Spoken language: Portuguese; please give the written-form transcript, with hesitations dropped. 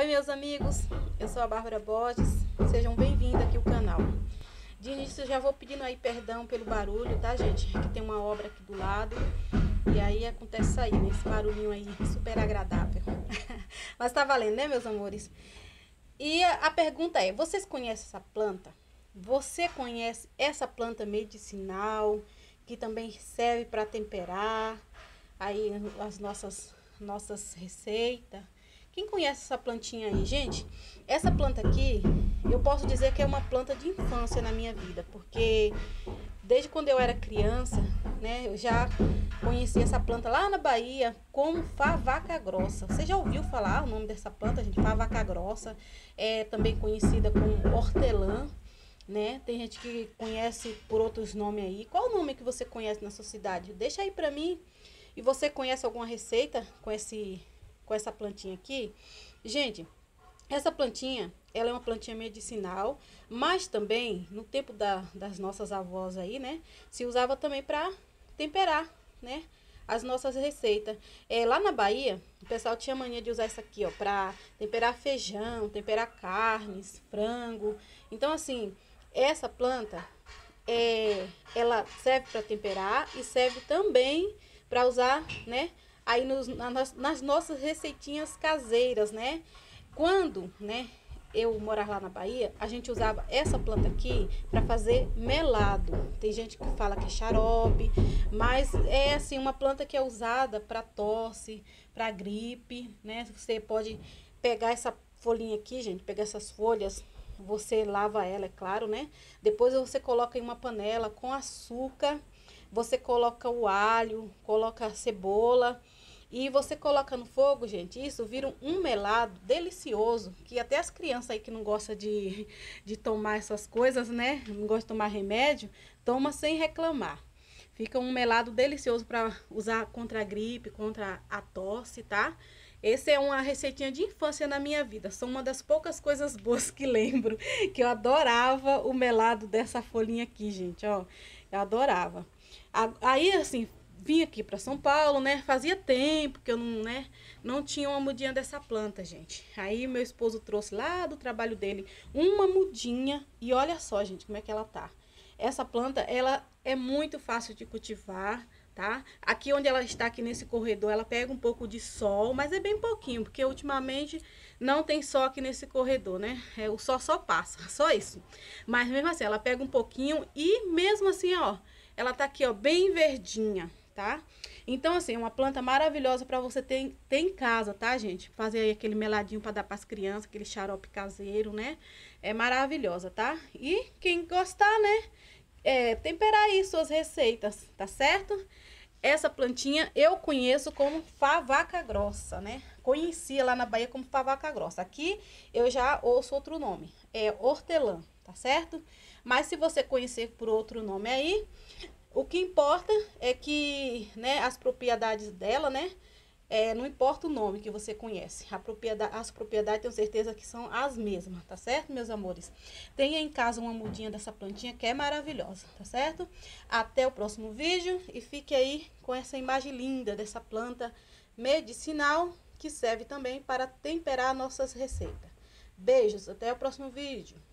meus amigos? Eu sou a Bárbara Borges, sejam bem-vindos aqui ao canal. De início, já vou pedindo aí perdão pelo barulho, tá, gente? Que tem uma obra aqui do lado e aí acontece isso aí, né? Esse barulhinho aí super agradável. Mas tá valendo, né, meus amores? E a pergunta é, vocês conhecem essa planta? Você conhece essa planta medicinal que também serve para temperar aí as nossas receitas? Quem conhece essa plantinha aí, gente? Essa planta aqui, eu posso dizer que é uma planta de infância na minha vida, porque desde quando eu era criança, né, eu já conheci essa planta lá na Bahia como favaca grossa. Você já ouviu falar o nome dessa planta, gente? Favaca grossa, é também conhecida como hortelã, né? Tem gente que conhece por outros nomes aí. Qual o nome que você conhece na sua cidade? Deixa aí pra mim. E você conhece alguma receita com essa plantinha aqui? Gente, essa plantinha, ela é uma plantinha medicinal, mas também, no tempo das nossas avós aí, né, se usava também para temperar, né, as nossas receitas. Lá na Bahia, o pessoal tinha mania de usar isso aqui, ó, para temperar feijão, temperar carnes, frango. Então, assim, essa planta, ela serve para temperar e serve também para usar, né, aí nas nossas receitinhas caseiras, né? Quando, né, eu morava lá na Bahia, a gente usava essa planta aqui para fazer melado. Tem gente que fala que é xarope, mas é assim uma planta que é usada para tosse, para gripe, né? Você pode pegar essa folhinha aqui, gente, pegar essas folhas, você lava ela, é claro, né? Depois você coloca em uma panela com açúcar, você coloca o alho, coloca a cebola e você coloca no fogo, gente. Isso vira um melado delicioso, que até as crianças aí que não gostam de tomar essas coisas, né? Não gostam de tomar remédio, toma sem reclamar. Fica um melado delicioso para usar contra a gripe, contra a tosse, tá? Essa é uma receitinha de infância na minha vida. São uma das poucas coisas boas que lembro, que eu adorava o melado dessa folhinha aqui, gente, ó. Eu adorava. Aí, assim, vim aqui para São Paulo, né? Fazia tempo que eu não tinha uma mudinha dessa planta, gente. Aí meu esposo trouxe lá do trabalho dele uma mudinha e olha só, gente, como é que ela tá. Essa planta, ela é muito fácil de cultivar, tá? Aqui onde ela está, aqui nesse corredor, ela pega um pouco de sol, mas é bem pouquinho, porque ultimamente não tem sol aqui nesse corredor, né? O sol só passa, só isso. Mas mesmo assim, ela pega um pouquinho e mesmo assim, ó, ela tá aqui, ó, bem verdinha, tá? Então, assim, é uma planta maravilhosa para você ter em casa, tá, gente? Fazer aí aquele meladinho para dar para as crianças, aquele xarope caseiro, né? É maravilhosa, tá? E quem gostar, né? Temperar aí suas receitas, tá certo? Essa plantinha eu conheço como favaca grossa, né? Conhecia lá na Bahia como favaca grossa. Aqui eu já ouço outro nome, é hortelã, tá certo? Mas se você conhecer por outro nome aí, o que importa é que, né, as propriedades dela, né? Não importa o nome que você conhece. As propriedades, tenho certeza que são as mesmas, tá certo, meus amores? Tenha em casa uma mudinha dessa plantinha que é maravilhosa, tá certo? Até o próximo vídeo e fique aí com essa imagem linda dessa planta medicinal que serve também para temperar nossas receitas. Beijos, até o próximo vídeo.